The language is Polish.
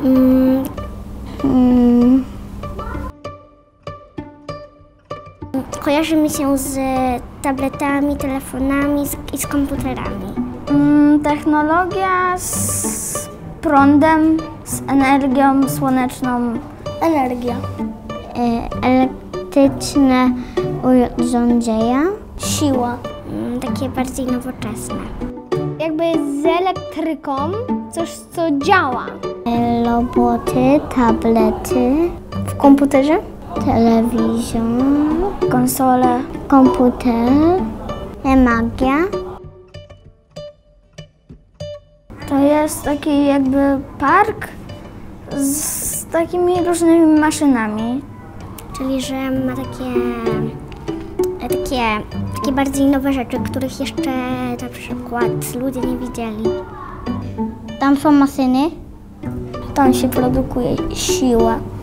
Kojarzy mi się z tabletami, telefonami i z komputerami. Technologia z prądem, z energią słoneczną. Energia. Elektryczne urządzenia. Siła. Takie bardziej nowoczesne. Jakby z elektryką coś, co działa. Roboty, tablety. W komputerze? Telewizor, konsole, komputer, magia. To jest taki jakby park z takimi różnymi maszynami. Czyli, że ma takie bardziej nowe rzeczy, których jeszcze na przykład ludzie nie widzieli. Tam są maszyny, tam się produkuje siła.